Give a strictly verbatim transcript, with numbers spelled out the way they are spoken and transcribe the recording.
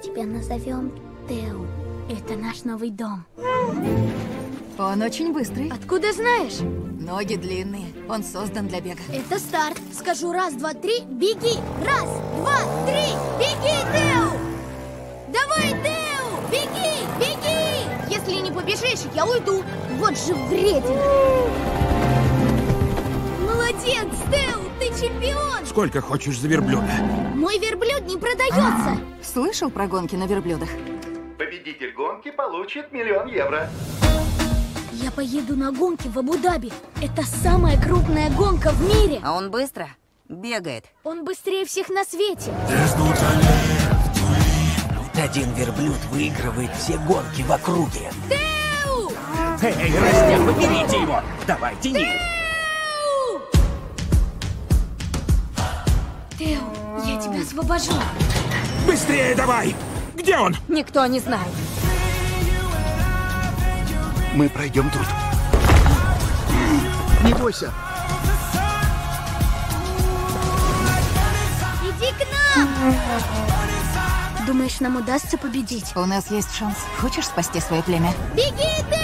тебя назовем Тео. Это наш новый дом. Он очень быстрый. Откуда знаешь? Ноги длинные. Он создан для бега. Это старт. Скажу раз, два, три, беги. Раз, два, три, беги, Тео! Давай, Тео! Беги, беги! Если не побежишь, я уйду. Вот же вредина. Молодец, Тео, ты чемпион! Сколько хочешь за верблюда? Мой верблюд не продается. Слышал про гонки на верблюдах? Победитель гонки получит миллион евро. Я поеду на гонки в Абу-Даби. Это самая крупная гонка в мире. А он быстро бегает. Он быстрее всех на свете. Один верблюд выигрывает все гонки в округе. Тео! Эй, Растяпа, берите его! Давай, тяни! Тео, я тебя освобожу. Быстрее давай! Где он? Никто не знает. Мы пройдем тут. Не бойся. Иди к нам! Думаешь, нам удастся победить? У нас есть шанс. Хочешь спасти свое племя? Беги, Тео!